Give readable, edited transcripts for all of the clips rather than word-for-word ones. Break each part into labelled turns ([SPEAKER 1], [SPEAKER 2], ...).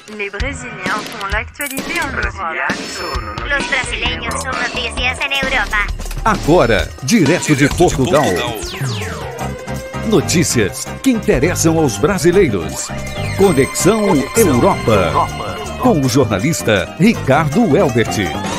[SPEAKER 1] Les Brésiliens font l'actualité en Europe.
[SPEAKER 2] Los brasileños son noticias en Europa.
[SPEAKER 3] Agora, direto de Portugal. Notícias que interessam aos brasileiros. Conexão Europa. Com o jornalista Ricardo Elbert.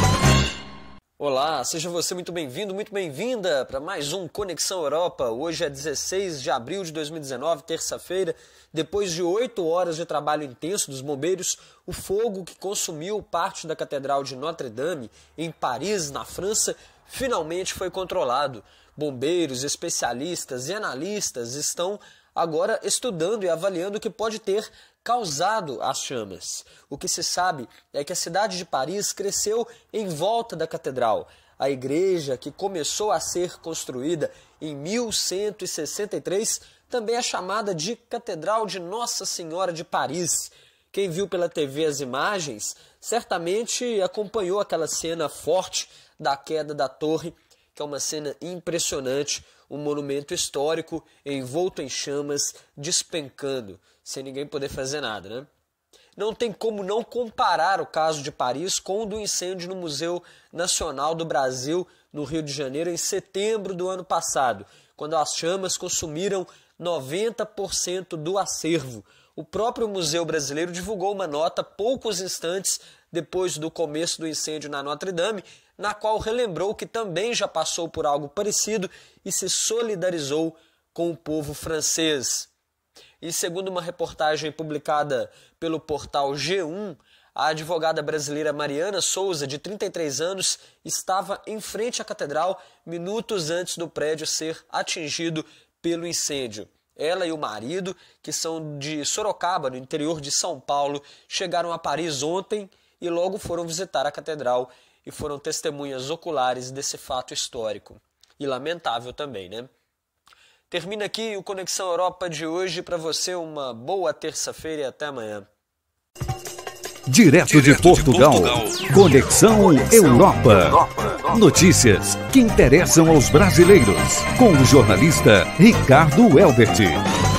[SPEAKER 4] Olá, seja você muito bem-vindo, muito bem-vinda para mais um Conexão Europa. Hoje é 16 de abril de 2019, terça-feira. Depois de 8 horas de trabalho intenso dos bombeiros, o fogo que consumiu parte da Catedral de Notre-Dame, em Paris, na França, finalmente foi controlado. Bombeiros, especialistas e analistas estão agora estudando e avaliando o que pode ter causado as chamas. O que se sabe é que a cidade de Paris cresceu em volta da catedral. A igreja, que começou a ser construída em 1163, também é chamada de Catedral de Nossa Senhora de Paris. Quem viu pela TV as imagens certamente acompanhou aquela cena forte da queda da torre, que é uma cena impressionante, um monumento histórico envolto em chamas, despencando, sem ninguém poder fazer nada, né? Não tem como não comparar o caso de Paris com o do incêndio no Museu Nacional do Brasil, no Rio de Janeiro, em setembro do ano passado, quando as chamas consumiram 90% do acervo. O próprio Museu Brasileiro divulgou uma nota poucos instantes depois do começo do incêndio na Notre-Dame, na qual relembrou que também já passou por algo parecido e se solidarizou com o povo francês. E segundo uma reportagem publicada pelo portal G1, a advogada brasileira Mariana Souza, de 33 anos, estava em frente à catedral minutos antes do prédio ser atingido pelo incêndio. Ela e o marido, que são de Sorocaba, no interior de São Paulo, chegaram a Paris ontem e logo foram visitar a catedral e foram testemunhas oculares desse fato histórico. E lamentável também, né? Termina aqui o Conexão Europa de hoje. Para você, uma boa terça-feira e até amanhã.
[SPEAKER 3] Direto de Portugal. Conexão Europa. Notícias que interessam aos brasileiros. Com o jornalista Ricardo Elbert.